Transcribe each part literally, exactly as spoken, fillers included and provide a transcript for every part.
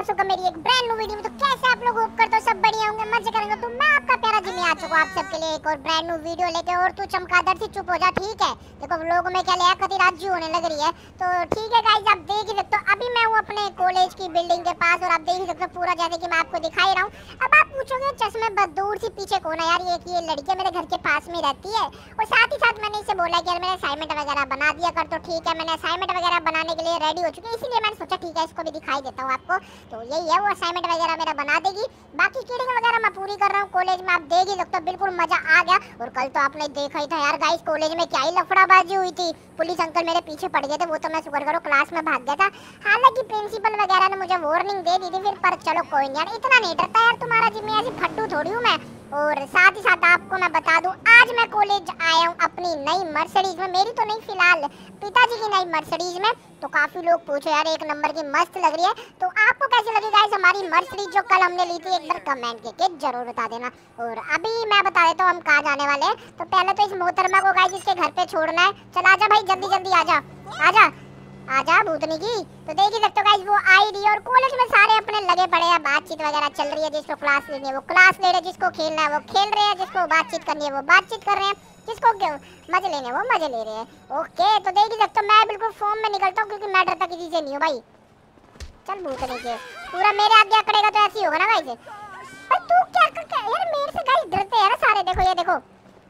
होगा मेरी एक ब्रांड न्यू वीडियो में। तो कैसे आप लोग होप करते हो सब बढ़िया होंगे, मजे करेंगे। तो मैं आपका प्यारा जिम्मी आ चुका हूं आप सबके लिए एक और ब्रांड न्यू वीडियो लेके। और तू चमगादड़ से चुप हो जा, ठीक है? देखो लोगों में क्या लियाकत राजी होने लग रही है। तो ठीक है गाइस, आप देख ही सकते हो अभी मैं हूं अपने कॉलेज की बिल्डिंग के पास और आप देख ही सकते हो पूरा जैसे कि मैं आपको दिखाई रहा हूं। अब आप पूछोगे चश्मे बदूर से पीछे कौन है यार? ये कि ये लड़की मेरे घर के पास में रहती है और साथ ही साथ मैंने इसे बोला कि यार मेरा असाइनमेंट वगैरह बना दिया कर। तो ठीक है, मैंने असाइनमेंट वगैरह बनाने के लिए रेडी हो चुकी है, इसीलिए मैंने सोचा ठीक है इसको भी दिखाई देता हूं आपको। तो यही है, वो असाइनमेंट वगैरह मेरा बना देगी। बाकी कीड़िंग वगैरह मैं पूरी कर रहा हूं कॉलेज में, आप देख ही सकते हो बिल्कुल मजा आ गया। और कल तो आपने देखा ही था यार गाइस, कॉलेज में क्या ही लफड़ाबाजी हुई थी। पुलिस अंकल मेरे पीछे पड़ गए थे, वो तो मैं शुक्र करो क्लास में भाग गया था। हालांकि प्रिंसिपल वगैरह ने मुझे वार्निंग दे दी थी फिर, पर चलो कोई नहीं यार, इतना नहीं डरता यार तुम्हारा जिम्मी, ऐसी फट्टू थोड़ी हूं मैं। और साथ ही साथ आपको मैं बता दूं, आज मैं कॉलेज आया हूं अपनी नई मर्सिडीज में। मेरी तो नहीं, फिलहाल पिताजी की नई मर्सिडीज में। तो काफी लोग पूछे यार एक नंबर की मस्त लग रही है। तो आपको कैसी लगी गाइस हमारी मर्सिडीज जो कल हमने ली थी? एक बार कमेंट करके जरूर बता देना। और अभी मैं बता देता हूं हम कहां जाने वाले हैं। तो पहले तो इस मोहतरमा को गाइस इसके घर पे छोड़ना है। चल आजा भाई, जल्दी जल्दी आजा आजा आजा भूतनी की। तो देख ही सकते हो गाइस वो आई रही है और कॉलेज में सारे अपने लगे पड़े हैं, बातचीत वगैरह चल रही है। जिसको क्लास लेनी है वो क्लास ले रहे हैं, जिसको खेलना है वो खेल रहे हैं, जिसको बातचीत करनी है वो बातचीत कर रहे हैं, जिसको क्यों मजे लेने वो मजे ले रहे हैं। ओके, तो देख ही सकते हो मैं बिल्कुल फॉर्म में निकलता हूँ क्योंकि मैं डरता किसी से नहीं हूँ भाई। चल भूतनी के पूरा मेरे आगे अकड़ेगा तो ऐसे ही होगा ना गाइस। भाई तू क्या कर यार, मेरे से गाइस डरते हैं ना सारे। देखो ये देखो,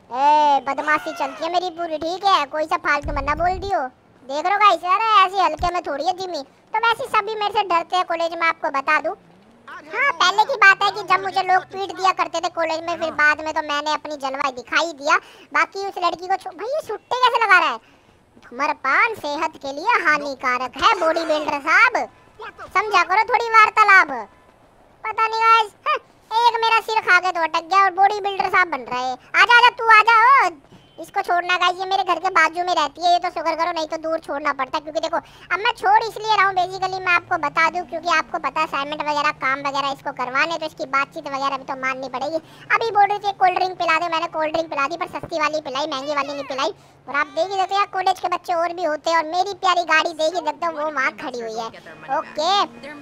ए बदमाशी चलती है मेरी पूरी, ठीक है? कोई सा फालतू बंदा बोल दियो, देख रहे हो गाइस? अरे ऐसे हल्के में थोड़ी है जिम्मी। तो वैसे सभी मेरे से डरते हैं कॉलेज में, आपको बता दूं। हाँ, पहले की बात है कि जब मुझे लोग पीट दिया करते थे कॉलेज में, फिर बाद में तो मैंने अपनी जलवा दिखाई दिया। बाकी उस लड़की को भाई ये सुट्टे कैसे लगा रहा है? धूम्रपान सेहत के लिए हानिकारक है बॉडी बिल्डर साहब, समझा करो थोड़ी वार्तालाप। पता नहीं गाइस, एक मेरा सिर खा के तो अटक गया और बॉडी बिल्डर साहब बन रहा है। आजा आजा तू आजा, ओ इसको छोड़ना गाइस, ये मेरे घर के बाजू में रहती है। ये तो शुक्र करो, नहीं तो दूर छोड़ना पड़ता। क्योंकि देखो अब मैं छोड़ इसलिए रहा हूँ बेसिकली, मैं आपको बता दूं क्योंकि आपको पता है असाइनमेंट वगैरह काम वगैरह इसको करवाने, तो इसकी बातचीत वगैरह भी तो माननी पड़ेगी। अभी बोल रही थी कोल्ड ड्रिंक पिला दे, मैंने कोल्ड ड्रिंक पिला दी, पर सस्ती वाली पिलाई, महंगी वाली नहीं पिलाई। और आप देख ही सकते हो कॉलेज के बच्चे और भी होते हैं और मेरी प्यारी गाड़ी देख ही सकते हो वो वहाँ खड़ी हुई है। ओके,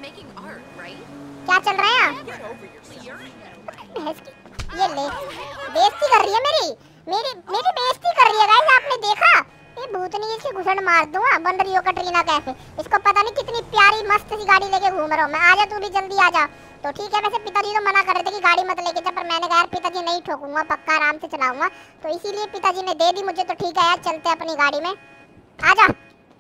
क्या चल रहा है? ये ले बेइज्जती कर रही है मेरी मेरी मेरी बेइज्जती कर रही है गाइस, आपने देखा? ये भूतनी इसकी घुसन मार दूंगा, बन रही हो कटरीना कैफे। इसको पता नहीं कितनी प्यारी मस्त सी गाड़ी लेके घूम रहा हूं मैं। आजा तू भी जल्दी आजा। तो ठीक है, वैसे पिताजी तो मना कर रहे थे कि गाड़ी मत लेके जा, पर मैंने कहा यार पिताजी नहीं ठोकूंगा, पक्का आराम से चलाऊंगा। तो इसीलिए पिताजी ने दे दी मुझे। तो ठीक है यार, चलते हैं अपनी गाड़ी में, आजा।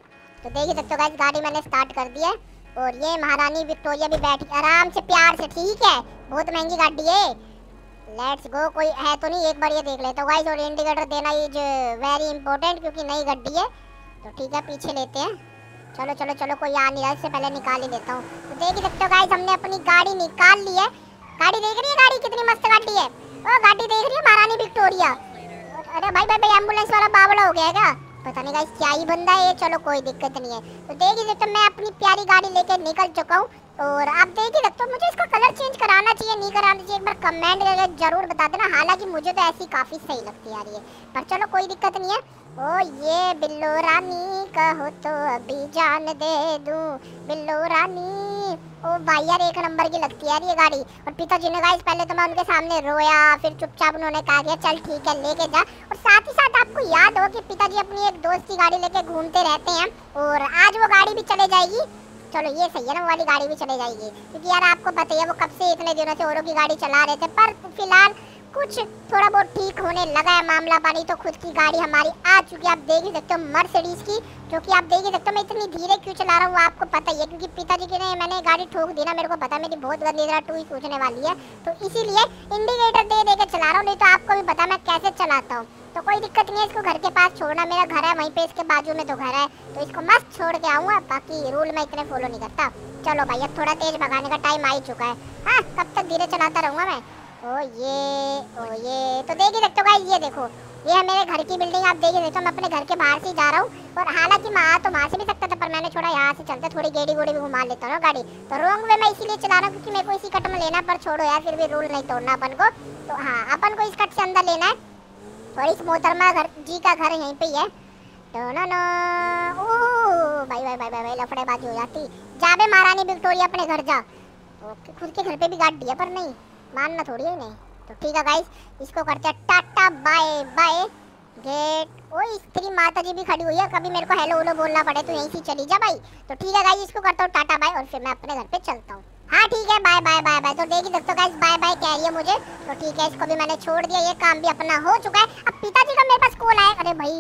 तो देख ही सकते हो गाइस गाड़ी मैंने स्टार्ट कर दी है और ये महारानी विक्टोरिया भी बैठी आराम से प्यार से, ठीक है? बहुत महंगी गाड़ी है। लेट्स गो, कोई है तो नहीं, एक बार ये देख लेते हो गाइस। और इंडिकेटर देना इज वेरी इंपॉर्टेंट क्योंकि नई गाड़ी है। तो ठीक है, पीछे लेते हैं। चलो चलो चलो, कोई आ नहीं रहा, इससे पहले निकाल ही लेता हूँ। तो देख ही सकते हो गाइस हमने अपनी गाड़ी निकाल ली है। गाड़ी देख रही है, गाड़ी कितनी मस्त गाड़ी है। ओ गाड़ी देख रही है महारानी विक्टोरिया। अरे भाई भाई भाई, एम्बुलेंस वाला बावड़ा हो गया क्या? पता नहीं गाइस क्या ही बंदा है ये। चलो कोई दिक्कत नहीं है। तो देख ही सकते हो मैं अपनी प्यारी गाड़ी लेके निकल चुका हूँ। और आप देख ही सकते हो मुझे इसका कलर चेंज कराना चाहिए नहीं कराना चाहिए, एक बार कमेंट करके जरूर बता देना। हालांकि मुझे तो ऐसी काफी सही लगती है यार ये, पर चलो कोई दिक्कत नहीं है। ओ ये बिल्लो रानी कहो तो अभी जान दे दूं, बिल्लो रानी। ओ भाई यार एक नंबर की लगती है यार ये गाड़ी। और पिताजी ने गाइस पहले तो मैं उनके सामने रोया, फिर चुपचाप उन्होंने कहा कि चल ठीक है लेके जा। और साथ ही साथ आपको याद हो कि पिताजी अपनी एक दोस्त की गाड़ी लेके घूमते रहते हैं और आज वो गाड़ी भी चले जाएगी। चलो ये सही है ना, वो वाली गाड़ी भी चले जाएगी क्योंकि यार आपको पता ही है वो कब से इतने दिनों से औरों की गाड़ी चला रहे थे। पर फिलहाल कुछ थोड़ा बहुत ठीक होने लगा है मामला पानी, तो खुद की गाड़ी हमारी आ चुकी है। आप देख ही सकते हो मर्सिडीज की, जो कि आप देख ही सकते हो मैं इतनी धीरे क्यों चला रहा हूँ आपको पता ही है क्योंकि पिताजी के ने मैंने गाड़ी ठोक दी ना, मेरे को पता मेरी बहुत गंदी तरह टू ही सूझने वाली है। तो इसीलिए इंडिकेटर दे दे के चला रहा हूँ, नहीं तो आपको भी पता मैं कैसे चलाता हूँ। तो कोई दिक्कत नहीं है, इसको घर के पास छोड़ना, मेरा घर है वहीं पे इसके बाजू में तो घर है, तो इसको मस्त छोड़ के आऊँगा। बाकी रूल मैं इतने फॉलो नहीं करता। चलो भाई अब थोड़ा तेज भगाने का टाइम आ ही चुका है। हाँ, कब तक धीरे चलाता रहूँगा मैं। ओ ये ओ ये तो देख ही सकते हो गाइस, ये देखो ये है मेरे घर की बिल्डिंग। आप देख ही सकते हो मैं अपने घर के बाहर से ही जा रहा हूँ। और हालांकि मैं आ तो वहाँ से भी सकता था, पर मैंने छोड़ा यहाँ से चलते, थोड़ी गेड़ी गुड़ी भी घुमा लेता हूँ ना गाड़ी। तो रॉन्ग वे मैं इसीलिए चला रहा हूँ क्योंकि मेरे को इसी कट में लेना, पर छोड़ो यार फिर भी रूल नहीं तोड़ना अपन को। तो हाँ, अपन को इस कट से अंदर लेना है और इस मोहतरमा घर जी का घर यहीं पे ही है। तो ना ना ओ भाई भाई भाई भाई लफड़ेबाजी हो जाती। जा बे महारानी विक्टोरिया अपने घर जा। ओके, खुद के घर पे भी गाड़ दिया पर नहीं मानना थोड़ी है नहीं। तो ठीक है गाइस, इसको करते हैं टाटा बाय बाय। गेट ओ स्त्री माता जी भी खड़ी हुई है, कभी मेरे को हेलो हेलो बोलना पड़े तो यहीं से चली जा भाई। तो ठीक है गाइस, इसको करता हूँ टाटा बाय और फिर मैं अपने घर पे चलता हूँ। हाँ ठीक है, बाय बाय बाय बाय। तो देखिए दोस्तों गाइस बाय बाय कह रही है मुझे। तो ठीक है, इसको भी मैंने छोड़ दिया, ये काम भी अपना हो चुका है। अब पिताजी का मेरे पास कॉल आया। अरे भाई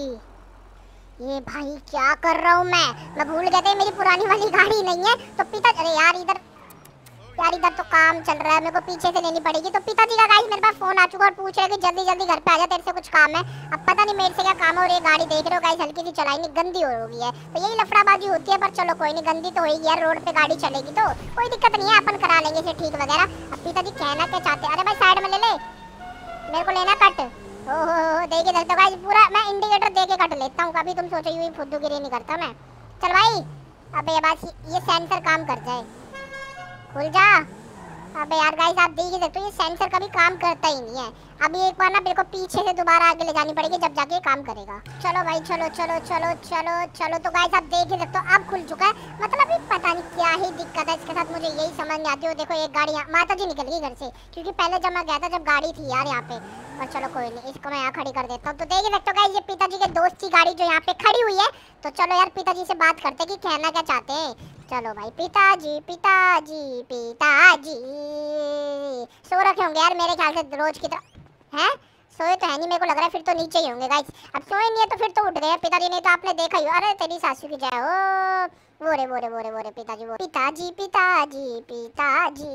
ये भाई क्या कर रहा हूँ मैं मैं भूल गया था मेरी पुरानी वाली गाड़ी नहीं है। तो पिता अरे यार इधर यार इधर तो काम चल रहा है, मेरे को पीछे से लेनी पड़ेगी। तो पिताजी का गाइस मेरे पास फोन आ चुका और पूछ रहे कि जल्दी जल्दी घर पे आ जा, तेरे से कुछ काम है। अब पता नहीं मेरे से क्या काम है। और ये गाड़ी देख रहे हो गाइस हल्की सी चलाएंगे, गंदी हो गई है। तो यही लफड़ाबाजी होती है, पर चलो कोई नहीं, गंदी तो होगी यार, रोड पे गाड़ी चलेगी तो कोई दिक्कत नहीं है, अपन करा लेंगे इसे ठीक वगैरह। अब पिताजी कहना क्या चाहते हैं? अरे भाई साइड में ले ले, मेरे को लेना कट। ओहो देखिए देखो गाइस पूरा मैं इंडिकेटर दे के कट लेता हूँ, कभी तुम सोचो यूं ही फुद्दूगिरी नहीं करता मैं। चल भाई अबे बस ये सेंसर काम कर जाए, खुल जा। अबे यार गाइस आप देख ही सकते हो ये सेंसर कभी काम करता ही नहीं है। अभी एक बार ना मेरे को पीछे से दोबारा आगे ले जानी पड़ेगी, जब जाके काम करेगा। चलो भाई चलो चलो चलो चलो चलो। तो गाइस आप देख ही सकते हो अब खुल चुका है। मतलब ये पता नहीं क्या ही दिक्कत है इसके साथ, मुझे यही समझ नहीं आती। हो देखो एक गाड़ी माता जी निकल गई घर से, क्योंकि पहले जब मैं गया था जब गाड़ी थी यार यहाँ पे। पर चलो कोई नहीं, इसको मैं यहाँ खड़ी कर देता हूँ। तो देख ही सकते हो गाइस ये पिताजी के दोस्त की गाड़ी जो यहाँ पे खड़ी हुई है। तो चलो यार पिताजी से बात करते हैं कि कहना क्या चाहते हैं। चलो भाई पिताजी पिताजी पिताजी सो रखे होंगे यार मेरे ख्याल से रोज की तरह। हैं सोए तो है नहीं, मेरे को लग रहा है फिर तो नीचे ही होंगे गाइस। अब सोए नहीं है तो फिर तो उठ गए पिताजी, नहीं तो आपने देखा ही। अरे तेरी सासू की जाए ओ वो रे वो रे वो रे वो रे पिताजी वो पिताजी पिताजी पिताजी।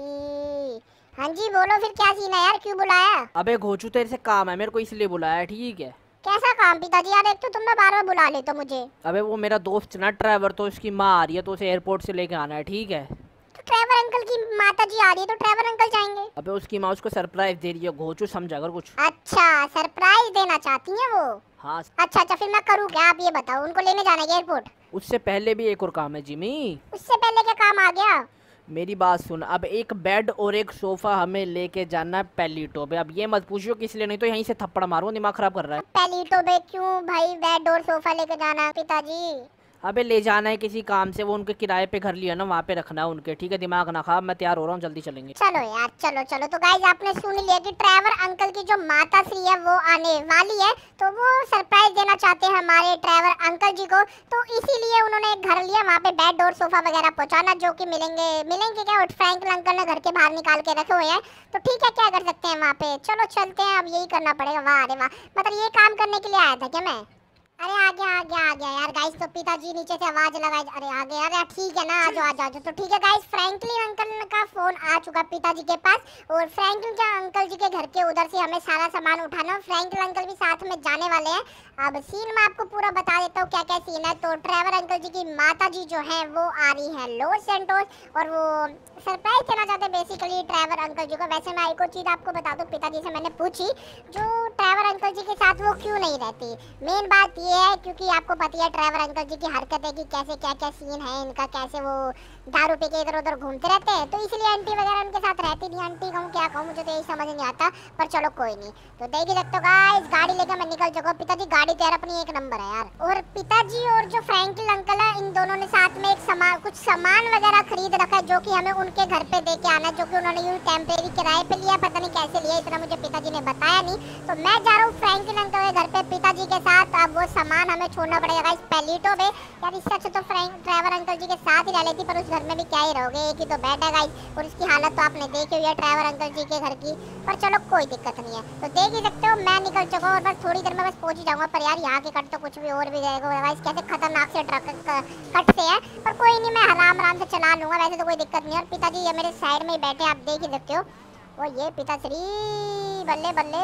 हाँ जी बोलो फिर क्या सीन है यार, क्यों बुलाया? अबे घोचू तेरे से काम है, मेरे को इसलिए बुलाया ठीक है। कैसा काम पिताजी? यार एक तो तुम ना बार बार बुला लेते हो मुझे। अबे वो मेरा दोस्त ना ड्राइवर, तो उसकी माँ आ रही है तो उसे एयरपोर्ट से लेके आना है ठीक है। तो ड्राइवर अंकल की माता जी आ रही है तो ड्राइवर अंकल जाएंगे। अबे उसकी माँ उसको सरप्राइज दे रही है, घोचू समझा कर कुछ। अच्छा सरप्राइज देना चाहती हैं वो। हाँ अच्छा अच्छा फिर मैं करूँ क्या? आप ये बताओ, उनको लेने जाना है एयरपोर्ट? उससे पहले भी एक और काम है जिमी। उससे पहले क्या काम आ गया? मेरी बात सुन, अब एक बेड और एक सोफा हमें लेके जाना है पैलीटो पे। अब ये मत पूछो किस लिए, नहीं तो यहीं से थप्पड़ मारो, दिमाग खराब कर रहा है। पैलीटो पे क्यों भाई बेड और सोफा लेके जाना है पिताजी? अबे ले जाना है किसी काम से, वो उनके किराए पे घर लिया ना, वहाँ पे रखना है उनके ठीक है। दिमाग ना खा, मैं तैयार हो रहा हूँ, जल्दी चलेंगे। चलो यार चलो चलो। तो गाइस आपने सुन लिया कि ड्राइवर अंकल की जो माता श्री है वो आने वाली है, तो वो सरप्राइज देना चाहते हैं हमारे ड्राइवर अंकल जी को। तो इसीलिए उन्होंने एक घर लिया, वहाँ पे बेड और सोफा वगैरह पहुँचाना, जो कि मिलेंगे मिलेंगे क्या फ्रैंकलिन अंकल ने घर के बाहर निकाल के रखे हुए हैं। तो ठीक है क्या कर सकते हैं वहाँ पे, चलो चलते हैं, अब यही करना पड़ेगा। वाह अरे वाह, मतलब ये काम करने के लिए आया था क्या मैं? अरे आ गया आ गया आ गया यार गाइस। तो पिताजी नीचे से आवाज लगाई, अरे आ गया यार, ठीक है ना आ जाओ आ जाओ। तो ठीक है गाइस फ्रैंकलिन अंकल का फोन आ चुका पिताजी के पास, और फ्रैंकलिन के अंकल जी के घर के उधर से हमें सारा सामान उठाना। फ्रैंकलिन अंकल भी साथ में जाने वाले हैं। अब सीन मैं आपको पूरा बता देता हूँ क्या क्या सीन है। तो ड्राइवर अंकल जी की माता जी जो है वो आ रही है लॉस सैंटोस, और वो सरप्राइज देना चाहते हैं बेसिकली ड्राइवर अंकल जी को। वैसे मैं एक और चीज़ आपको बता दूँ, पिताजी से मैंने पूछी जो ड्राइवर अंकल जी के साथ वो क्यों नहीं रहती। मेन बात ये है क्योंकि आपको पता है ड्राइवर अंकल जी की हरकत है कि कैसे क्या क्या सीन है इनका, कैसे वो दारू पी के इधर उधर घूमते रहते हैं। तो इसलिए आंटी वगैरह उनके साथ रहती नहीं। आंटी कहूँ क्या कहूँ, मुझे तो यही समझ नहीं आता, पर चलो कोई नहीं। तो देख ही सकते हो गाइस गाड़ी लेकर मैं निकल चुका। पिताजी गाड़ी तो यार अपनी एक नंबर है यार। और पिताजी और जो फ्रैंकलिन अंकल है इन दोनों ने साथ में एक सामान कुछ सामान वगैरह खरीद रखा है, जो कि हमें उनके घर पे दे के आना, जो कि उन्होंने यूं टेम्परेरी किराए पे लिया, पता नहीं कैसे लिया, इतना मुझे पिताजी ने बताया नहीं। तो मैं जा रहा हूँ फ्रैंकलिन अंकल के घर पे पिताजी के साथ। अब वो सामान हमें छोड़ना पड़ेगा गाइस पैलीटो पे। यार इससे अच्छा तो फ्रैंक ड्राइवर अंकल जी के साथ ही रह लेती, पर उस घर में भी क्या ही रहोगे, एक ही तो बेड है गाइस, और इसकी हालत तो आपने देखी हुई है ड्राइवर अंकल जी के घर की। पर चलो कोई दिक्कत नहीं है। तो देख ही सकते हो मैं निकल चुका हूँ और बस थोड़ी देर में बस पहुंच ही जाऊंगा। पर यार यहाँ के कट तो कुछ भी और भी जाएगा गाइस, कैसे खतरनाक से ट्रक कट से है, पर कोई नहीं मैं आराम आराम से चला लूंगा, वैसे तो कोई दिक्कत नहीं है। और पिताजी ये मेरे साइड में ही बैठे आप देख ही सकते हो। वो ये पिताश्री बल्ले बल्ले।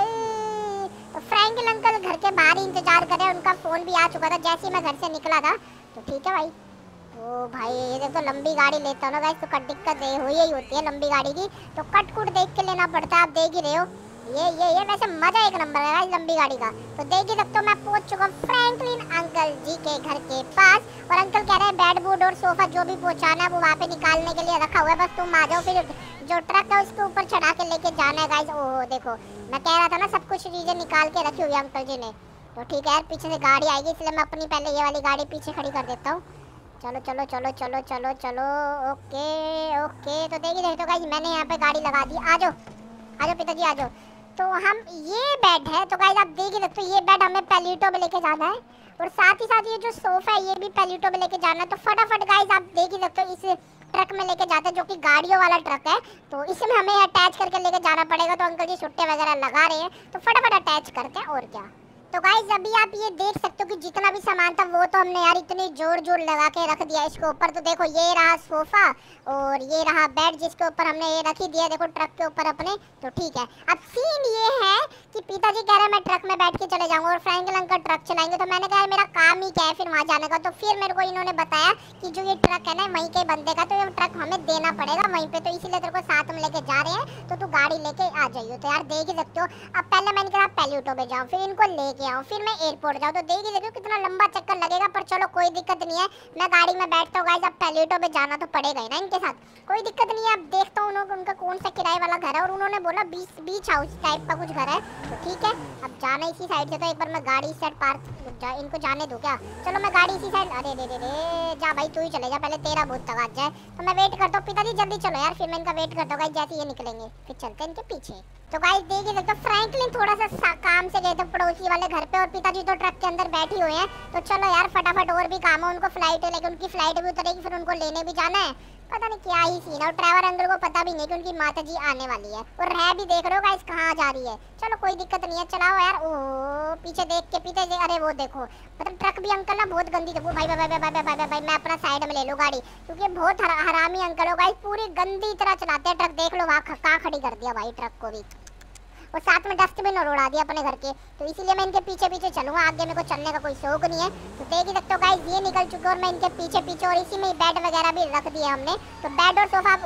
तो फ्रैंकलिन अंकल घर के बाहर ही इंतजार कर रहे हैं, उनका फोन भी आ चुका था जैसे ही मैं घर से निकला था। तो ठीक है भाई। ओ भाई ये देखो लंबी गाड़ी लेता हूँ ना गाइस, तो कट दिक्कत हुई ही होती है लंबी गाड़ी की, तो कट कुट देख के लेना पड़ता है, आप देख ही रहे हो। ये ये ये वैसे मजा एक नंबर है गाइस लंबी गाड़ी का। तो देख ही सकते हो मैं पहुंच चुका हूँ फ्रैंकलिन अंकल जी के घर के पास, और अंकल कह रहे हैं बेड बोर्ड और सोफा जो भी पहुंचाना है वो वहाँ पे निकालने के लिए रखा हुआ है, बस तुम आ जाओ, फिर जो ट्रक है उसके ऊपर चढ़ा के लेके जाना है गाइस। ओह देखो मैं कह रहा था ना सब कुछ चीजें निकाल के रखी हुई है अंकल जी ने। तो ठीक है यार पीछे से गाड़ी आएगी, इसलिए मैं अपनी पहले ये वाली गाड़ी पीछे खड़ी कर देता हूँ। चलो चलो चलो चलो चलो चलो ओके ओके तो देखिए देखो तो गाइस मैंने यहाँ पे गाड़ी लगा दी। आ जाओ आ जाओ पिताजी आ जाओ। तो हम ये बेड है तो गाइस आप देखिए सकते हो ये बेड हमें पैलिटो में लेके जाना है और साथ ही साथ ये जो सोफा है ये भी पैलिटो में लेके जाना है। तो फटाफट गाइस आप देख ही सकते हो इस ट्रक में लेके जाते हैं जो कि गाड़ियों वाला ट्रक है। तो इसमें हमें अटैच करके लेके जाना पड़ेगा। तो अंकल जी छुट्टे वगैरह लगा रहे हैं तो फटाफट अटैच करते हैं और क्या। तो गाइस अभी आप ये देख सकते हो कि जितना भी सामान था वो तो हमने यार इतनी जोर जोर लगा के रख दिया इसके ऊपर। तो देखो ये रहा सोफा और ये रहा बेड जिसके ऊपर हमने ये रख ही दिया देखो ट्रक के ऊपर अपने। तो ठीक है अब सीन ये है कि पिताजी कह रहे हैं मैं ट्रक में बैठ के चले जाऊंगा और फ्रैंकल अंकल ट्रक चलाएंगे। तो मैंने कहा मेरा काम ही क्या है फिर वहाँ जाने का। तो फिर मेरे को इन्होंने बताया कि जो ये ट्रक है ना वहीं के बंदे का तो ये ट्रक हमें देना पड़ेगा वहीं पे। तो इसीलिए तेरे को साथ में लेके जा रहे हैं तो तू गाड़ी लेके आ जाइयो। तो यार देख ही सकते हो अब पहले मैंने कहा पैलिटो में जाऊँ फिर इनको लेके आऊँ फिर मैं एयरपोर्ट जाऊँ। तो देख ही देखो कितना लंबा चक्कर लगेगा पर चलो कोई दिक्कत नहीं है मैं गाड़ी में बैठता हूँ। गाइस अब पैलिटो में जाना तो पड़ेगा ही ना इनके साथ कोई दिक्कत नहीं है। अब देखता हूँ उनका कौन सा किराए वाला घर है और उन्होंने बोला बीच बीच हाउस टाइप का कुछ घर है। तो ठीक है अब जाना इसी साइड से। तो एक बार मैं गाड़ी इस साइड पार्क जा, इनको जाने दूँ क्या। चलो मैं गाड़ी इसी साइड अरे रे रे रे जा भाई तू ही चले जा पहले तेरा बहुत तक आ जाए। तो मैं वेट करता हूँ पिताजी जल्दी चलो यार फिर मैं इनका वेट करता हूँ जैसे ये निकलेंगे फिर चलते हैं इनके पीछे। तो गाइस देखिए सकते हो फ्रैंकलिन थोड़ा सा काम से गए थे पड़ोसी वाले घर पे और पिताजी तो ट्रक के अंदर बैठे हुए हैं। तो चलो यार फटाफट और भी काम है उनको फ्लाइट है लेकिन उनकी फ्लाइट भी उतरेगी फिर उनको लेने भी जाना है। पता नहीं क्या ही सीन है और ड्राइवर अंकल को पता भी नहीं कि उनकी माता जी आने वाली है और रह भी देख रहे हो गाइस कहाँ जा रही है। चलो कोई दिक्कत नहीं है चलाओ यार। ओह पीछे देख के पीछे दे, अरे वो देखो मतलब ट्रक भी अंकल ना बहुत गंदी थी। भाई भाई भाई भाई भाई भाई मैं अपना साइड में ले लो गाड़ी क्योंकि बहुत हर, हरामी अंकल हो गाइस पूरी गंदी तरह चलाते हैं ट्रक। देख लो वहाँ कहाँ खड़ी कर दिया भाई ट्रक को भी और साथ में डस्टबिन और उड़ा दिया अपने घर के। तो इसीलिए मैं इनके पीछे पीछे चलूंगा आगे मेरे को चलने का कोई शौक नहीं है। तो देख ही सकते हो गाइस ये निकल चुके और मैं इनके पीछे पीछे और इसी में बेड वगैरह भी रख दिया हमने। तो बेड और सोफा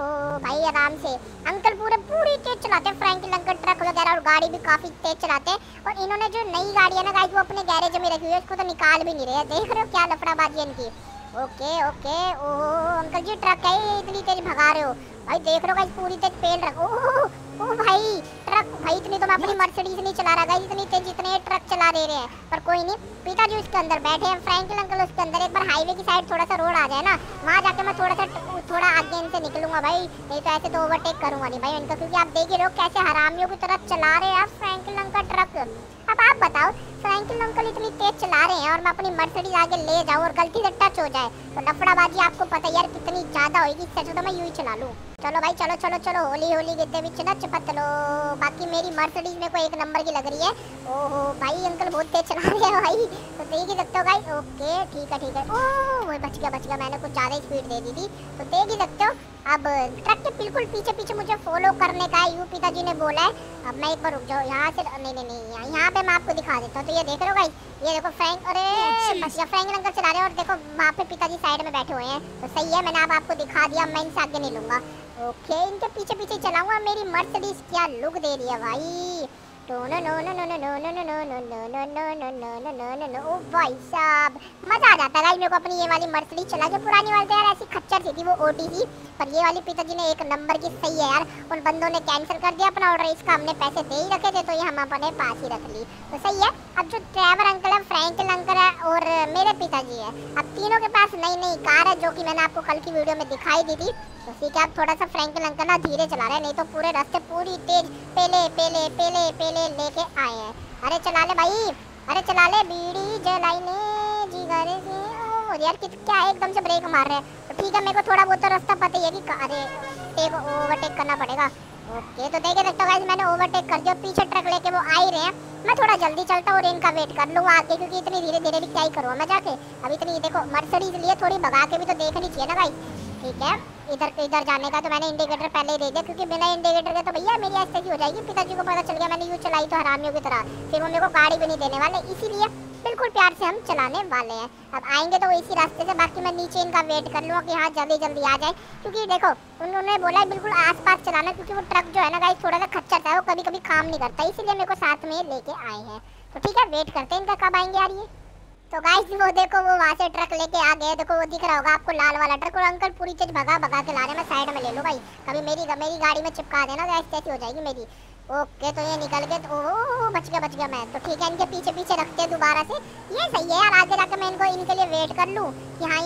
भाई आराम से अंकल पूरे पूरी तेज चलाते हैं फ्रैंकलिन अंकल ट्रक वगैरह और गाड़ी भी काफी तेज चलाते हैं। और इन्होंने जो नई गाड़ी है ना गाइस वो अपने गैरेज में रखी हुई है उसको तो निकाल भी नहीं रहे। देख रहे हो क्या लफड़ाबाजी है इनकी। ओके ओके ओह अंकल जी ट्रक है इतनी तेज भगा रहे हो भाई देख रहे हो गाइस पूरी तेज पेल रखो। ओह ओह भाई ट्रक भाई इतनी तो मैं अपनी मर्सिडीज नहीं चला रहा गाइस इतनी तेज जितने ट्रक चला दे रहे हैं। पर कोई नहीं पिताजी उसके अंदर बैठे हैं फ्रैंकलिन अंकल उसके अंदर। एक बार हाईवे की साइड थोड़ा सा रोड आ जाए ना वहाँ जाके मैं थोड़ा सा थोड़ा आगे इनसे निकलूंगा भाई नहीं तो ऐसे तो ओवरटेक करूंगा नहीं भाई इनका क्योंकि आप देख ही रहे हो कैसे हरामियों की तरह चला रहे हैं आप फ्रैंकलिन अंकल ट्रक। अब आप बताओ फ्रैंकलिन अंकल इतनी तेज चला रहे हैं और मैं अपनी मर्सिडीज आगे ले जाऊँ और गलती से टच हो जाए तो लफड़ाबाजी आपको पता यार कितनी ज्यादा होगी। इससे तो मैं यूं ही चला लूँ। चलो भाई चलो चलो चलो होली होली गिद्दे बिच नच पतलो। बाकी मेरी मर्सिडीज में कोई एक नंबर की लग रही है। ओहो भाई अंकल बहुत तेज चला रहे हैं भाई। तो देख ही सकते हो गाइस ओके ठीक है ठीक है। ओह वो बच गया बच गया मैंने कुछ ज़्यादा ही स्पीड दे दी थी। तो देख ही सकते हो अब ट्रक के बिल्कुल पीछे पीछे मुझे फॉलो करने का यूं पिताजी ने बोला है। अब मैं एक बार रुक जाओ यहाँ से नहीं नहीं नहीं यहाँ पे मैं आपको दिखा देता हूँ। तो ये देख रहे हो गाइस ये देखो फ्रैंक अरे बच गया फ्रैंकलिन अंकल चला रहे हैं और देखो वहाँ पे पिताजी साइड में बैठे हुए हैं। तो सही है मैंने अब आपको दिखा दिया मैं इनसे आगे नहीं लूँगा। ओके इनके पीछे पीछे चलाऊंगा। मेरी मर्सिडीज क्या लुक दे रही है भाई। No no no no no no no no no no no no no no no no no no no ओ भाई साहब मजा आ जाता है गाइस मेरे को अपनी ये वाली मर्सिडीज चला के। पुरानी वाली तो यार ऐसी खच्चर सी थी वो ओटी थी पर ये वाली पिताजी ने एक नंबर की सही है यार। उन बंदों ने कैंसिल कर दिया अपना ऑर्डर इसका हमने पैसे दे ही रखे थे तो ये हम अपने पास ही रख ली। तो सही है अब जो ड्राइवर अंकल है फ्रैंकलिन अंकल है और मेरे पिताजी है अब तीनों के पास नई नई कार है जो कि मैंने आपको कल की वीडियो में दिखाई दी थी। तो ठीक है अब थोड़ा सा फ्रैंकलिन अंकल ना धीरे चला रहे हैं नहीं तो पूरे रास्ते पूरी तेज पेले पेले पेले पेले लेके आए हैं। अरे चला ले भाई अरे चला ले बीड़ी जलाइने जिगर से और यार कित क्या है एकदम से ब्रेक मार रहे हैं। तो ठीक है मेरे को थोड़ा बहुत तो रास्ता पता ही है कि अरे टेक ओवरटेक करना पड़ेगा। ओके तो देखे सकते हो गाइस मैंने ओवरटेक कर दिया पीछे ट्रक लेके वो आ ही रहे हैं। मैं थोड़ा जल्दी चलता हूँ और इनका वेट कर लूँ आगे क्योंकि इतनी धीरे धीरे भी क्या ही करूँ मैं जाके। अब इतनी देखो मर्सिडीज लिए थोड़ी भगा के भी तो देखनी चाहिए ना गाइस। ठीक है इधर इधर जाने का तो मैंने इंडिकेटर पहले ही दे दिया क्योंकि बिना इंडिकेटर के तो भैया मेरी ऐसे की हो जाएगी। पिताजी को पता चल गया मैंने यूँ चलाई तो हरामियों की तरह फिर वो मेरे को गाड़ी भी नहीं देने वाले इसीलिए बिल्कुल प्यार से हम चलाने वाले हैं। अब आएंगे तो इसी रास्ते से बाकी मैं नीचे इनका वेट कर लूँगा कि हाँ जल्दी जल्दी आ जाए क्योंकि देखो उन्होंने बोला है बिल्कुल आसपास चलाना क्योंकि वो ट्रक जो है ना गाइस थोड़ा सा खच्चर था वो कभी कभी काम नहीं करता इसीलिए मेरे को साथ में लेके आए हैं। तो ठीक है वेट करते हैं इनका कब आएंगे यार ये। तो गाइस वो देखो वो वहाँ से ट्रक लेके आ गए देखो वो दिख रहा होगा आपको लाल वाला ट्रक और अंकल पूरी तेज भगा भगा के ला रहे हैं। मैं साइड में ले लूँ भाई कभी मेरी मेरी गाड़ी में चिपका देना तो ऐसी ऐसी हो जाएगी मेरी। ओके तो ये निकल गए तो ओह बच गया बच गया मैं। तो ठीक है इनके पीछे पीछे रखते हैं दोबारा से ये सही है यार आगे जाकर मैं इनको इनके लिए वेट कर लूँ कि हाँ ये फटाफट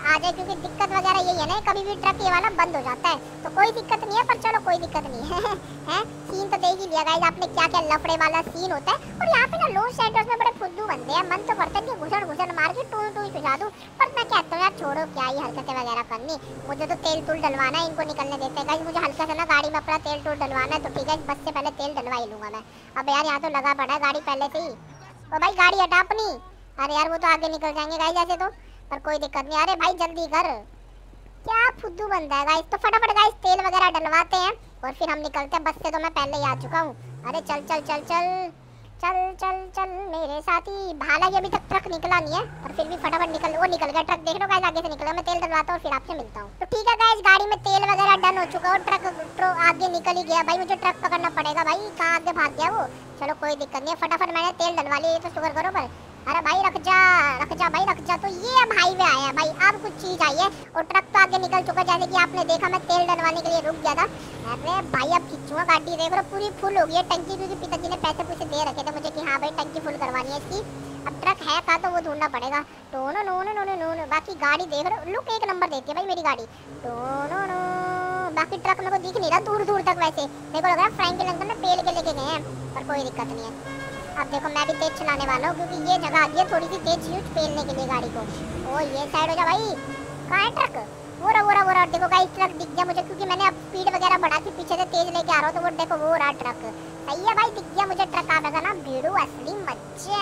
आ जाए, क्योंकि दिक्कत वगैरह यही है ना, कभी भी ट्रक ये वाला बंद हो जाता है। तो कोई दिक्कत नहीं है, पर चलो कोई दिक्कत नहीं है हैं सीन तो देख ही लिया गाइस आपने, क्या क्या लफड़े वाला सीन होता है। और यहाँ पे ना लॉस सैंटोस में बड़े फुद्दू बंदे हैं, मन तो करता है कि घुसन घुसन मार के टूई टूई सुझा दूं, पर मैं कहता हूँ यार छोड़ो, क्या ही हरकतें वगैरह करनी, मुझे तो तेल तूल डलवाना है, इनको निकलने देते हैं गाइस। मुझे हल्का सा ना गाड़ी में अपना तेल तूल डलवाना है, तो ठीक है बस से पहले तेल डलवा ही लूंगा मैं। अब यार यहाँ तो लगा पड़ा है गाड़ी पहले से ही, तो भाई गाड़ी हटा अपनी। अरे यार वो तो आगे निकल जाएंगे गाइस ऐसे तो, पर कोई दिक्कत नहीं। अरे भाई जल्दी कर, क्या फुद्दू बनता है गाइस। तो फटाफट गाइस तेल वगैरह डलवाते हैं और फिर हम निकलते हैं। बस से तो मैं पहले ही आ चुका हूँ। अरे चल चल चल चल चल चल चल मेरे साथी। हालांकि अभी तक ट्रक निकला नहीं है, पर फिर भी फटाफट निकल, वो निकल गया ट्रक, देख लो गाइस आगे से निकला। मैं तेल डलवाता हूँ और फिर आपसे मिलता हूँ। तो ठीक है गाइस, गाड़ी में तेल वगैरह डन हो चुका है और ट्रक आगे निकल ही गया। भाई मुझे ट्रक पकड़ना पड़ेगा भाई, कहाँ आगे भाग गया वो। चलो कोई दिक्कत नहीं है, फटाफट मैंने तेल डलवा लिया, ये तो शुक्र करो। पर अरे भाई रख जा रख जा भाई रख जा। तो ये अब हाईवे आया भाई, अब कुछ चीज आई है और ट्रक तो आगे निकल चुका, जैसे कि आपने देखा मैं तेल डलवाने के लिए रुक गया था। अरे भाई अब खींचूंगा गाड़ी, देख रहा पूरी फुल हो गई है टंकी, क्योंकि पिताजी ने पैसे पूसे दे रखे थे मुझे कि हाँ भाई टंकी फुल करवानी है इसकी। अब ट्रक है कहाँ तो वो ढूंढना पड़ेगा। टोनो no no no no no. बाकी गाड़ी देख रहे हो, लुक एक नंबर देती है भाई मेरी गाड़ी। टोनो नो। बाकी ट्रक मेरे को दिख नहीं रहा दूर दूर तक, वैसे मेरे को लग रहा है फ्रैंकलिन अंकल ने पेल के लेके गए हैं, पर कोई दिक्कत नहीं है। अब देखो मैं भी तेज चलाने वाला हूँ, क्योंकि ये जगह आती है थोड़ी सी तेज यूज पेलने के लिए गाड़ी को। ओ ये साइड हो जा भाई, कहाँ है ट्रक? वो रहा वो रहा वो रहा। देखो गाइस ट्रक दिख गया मुझे, क्योंकि मैंने अब स्पीड वगैरह बढ़ा के पीछे से तेज लेके आ रहा हूँ। तो वो देखो वो रहा ट्रक, सही है भाई, दिख गया मुझे ट्रक। आएगा ना भिड़ू असली मजा।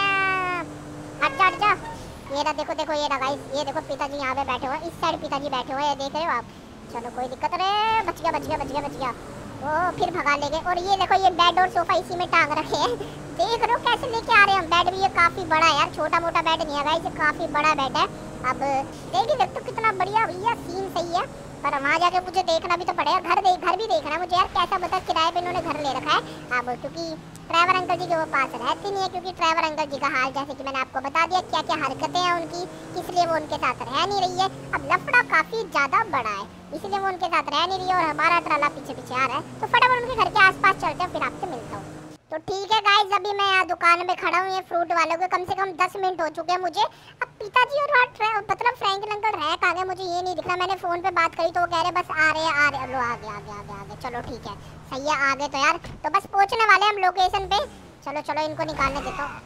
हट जा हट जा। ये रहा देखो देखो, ये रहा गाइस, ये देखो पिताजी यहाँ पे बैठे हुए हैं, इस साइड पिताजी बैठे हुए हैं, देख रहे हो आप। चलो कोई दिक्कत। अरे बच गया बच गया बच गया बच गया। ओ फिर भगा ले गए। और ये देखो ये बेड और सोफा इसी में टांग रखे हैं, देख रहे हो कैसे लेके आ रहे हैं हम। बेड भी ये काफी बड़ा है यार, छोटा मोटा बेड नहीं है गाइस, ये काफी बड़ा बेड है। अब देखिए देख तो कितना बढ़िया भैया सीन सही है, पर वहाँ जाके मुझे देखना भी तो पड़ेगा। घर देख घर भी देखना है मुझे यार, कैसा बता किराए पे इन्होंने घर ले रखा है। अब क्योंकि ड्राइवर अंकल जी के वो पास रहती नहीं है, क्योंकि ड्राइवर अंकल जी का हाल जैसे कि मैंने आपको बता दिया क्या क्या हरकतें हैं उनकी, इसलिए वो उनके साथ रह नहीं रही है। अब लफड़ा काफी ज्यादा बड़ा है, इसलिए वो उनके साथ रह नहीं रही है और हमारा ट्राला पीछे पीछे आ रहा है। तो फटाफट उनके घर के आसपास चलते हैं, फिर आपसे मिलता हूँ। तो ठीक है गाइस, अभी मैं यहाँ दुकान में खड़ा हूँ, ये फ्रूट वालों के कम से कम दस मिनट हो चुके हैं मुझे। अब पिताजी और मतलब फ्रैंकलिन अंकल रह कहाँ गए मुझे ये नहीं दिख रहा। मैंने फोन पे बात करी तो वो कह रहे बस आ रहे आ रहे। लो आ गए आ गए आ गए आ गए। चलो ठीक है सही है, आ गए तो यार, तो बस पहुँचने वाले हम लोकेशन पे। चलो चलो इनको निकालने देता हूँ।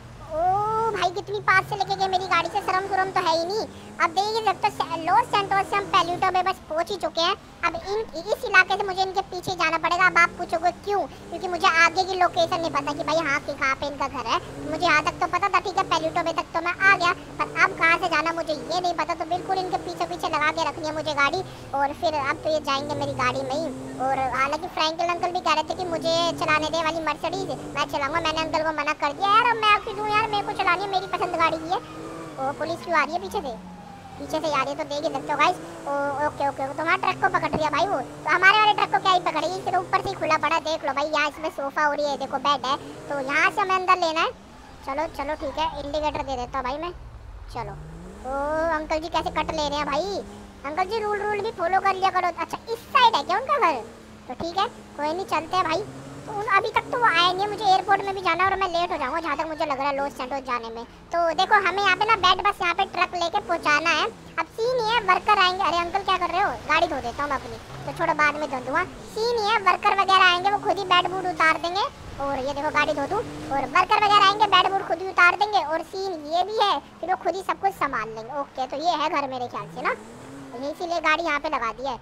ओ भाई कितनी पास से लेके गए मेरी गाड़ी से, शर्म शुरम तो है ही नहीं। अब देखिए जब तक लॉस सैंटोस से हम पैल्यूटो में बस पहुंच ही चुके हैं। अब इन इस इलाके से मुझे इनके पीछे जाना पड़ेगा। अब आप पूछोगे क्यों, क्योंकि मुझे आगे की लोकेशन नहीं पता कि भाई हाँ कि कहाँ पे इनका घर है। मुझे यहाँ तक तो पता था, ठीक है पैल्यूटो में तक तो मैं आ गया, पर अब कहाँ से जाना मुझे ये नहीं पता। तो बिल्कुल इनके पीछे पीछे लगा के रखनी है मुझे गाड़ी, और फिर अब तो ये जाएंगे मेरी गाड़ी में ही। और हालांकि फ्रैंकलिन अंकल भी कह रहे थे कि मुझे चलाने दे वाली मर्सिडीज मैं चलाऊंगा, मैंने अंकल को मना कर दिया यार। अब मैं आपकी दूँ यार, मेरे को चलानी है, मेरी पसंद गाड़ी की है। ओ पुलिस क्यों आ रही है पीछे से, पीछे से आ रही है तो देखिए सकते हो गाइस। ओ ओके ओके, तो हमारे ट्रक को पकड़ लिया भाई वो, तो हमारे वाले ट्रक को क्या ही पकड़ेगी, फिर ऊपर से ही खुला पड़ा देख लो भाई। यहाँ इसमें सोफा और ये देखो बेड है, तो यहाँ से हमें अंदर लेना है। चलो चलो ठीक है, इंडिकेटर दे देता हूँ भाई मैं। चलो ओ अंकल जी कैसे कट ले रहे हैं भाई, अंकल जी रूल रूल भी फॉलो कर लिया करो। अच्छा इस साइड है क्या उनका घर, तो ठीक है कोई नहीं चलते हैं भाई। तो अभी तक तो वो आए नहीं, मुझे एयरपोर्ट में भी जाना है और मैं लेट हो जाऊंगा जहाँ तक मुझे लग रहा है लॉस सैंटोस जाने में। तो देखो हमें यहाँ पे ना बेड बस यहाँ पे ट्रक लेके पहुँचाना है। अब सीन ये है वर्कर आएंगे। अरे अंकल क्या कर रहे हो, गाड़ी धो देता हूँ मैं अपनी, तो छोड़ो बाद में धो दूँगा। सीन ये है वर्कर वगैरह आएंगे, वो खुद ही बेड बूड उतार देंगे। और ये देखो गाड़ी धो दूँ, और वर्कर वगैरह आएंगे बेड बूड खुद ही उतार देंगे। और सीन ये भी है फिर वो खुद ही सब कुछ संभाल लेंगे। ओके तो ये है घर मेरे ख्याल से ना, इसीलिए गाड़ी यहाँ पे लगा दी है।